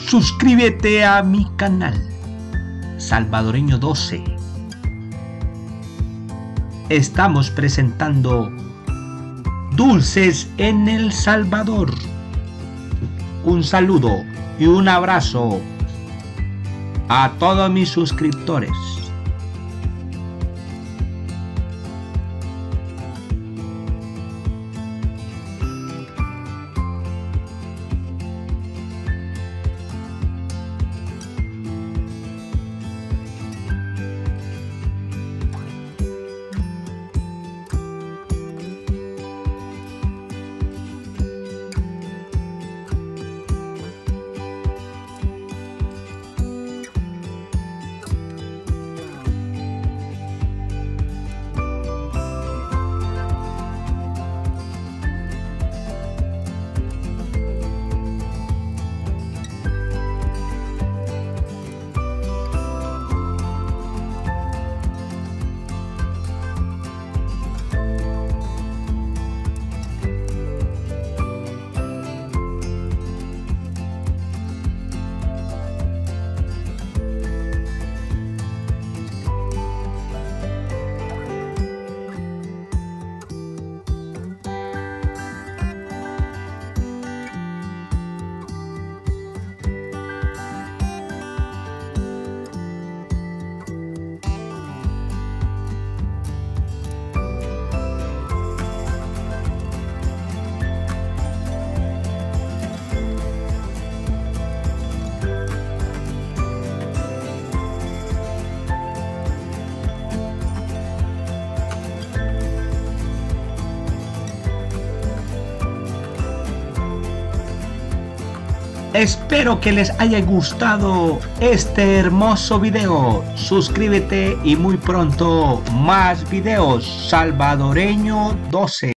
Suscríbete a mi canal Salvadoreño 12. Estamos presentando dulces en El Salvador. Un saludo y un abrazo a todos mis suscriptores. Espero que les haya gustado este hermoso video. Suscríbete y muy pronto más videos. Salvadoreño 12.